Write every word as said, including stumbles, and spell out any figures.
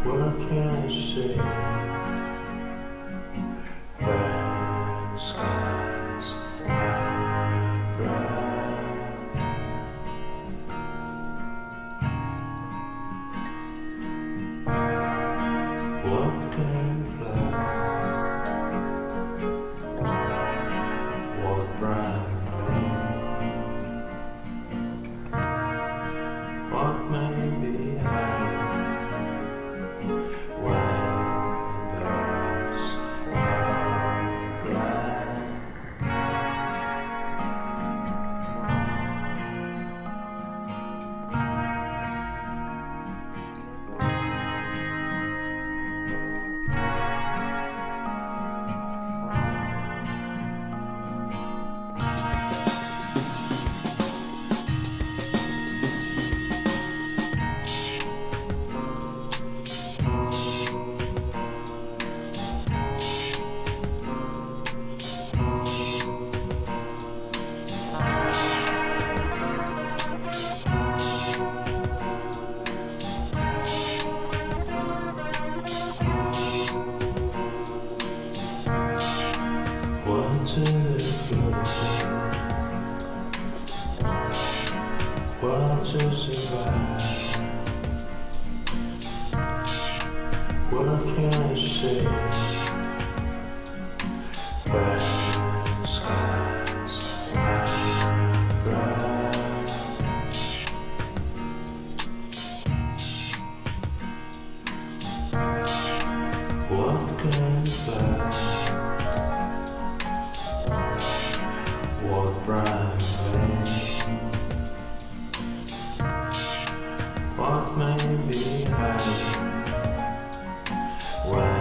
What can I say? Red skies are bright. What can fly? What bright rain? What may be high? What's in the future? What is it right? What can I say? Red skies are bright. What can fly? What bright rain? What may be high? When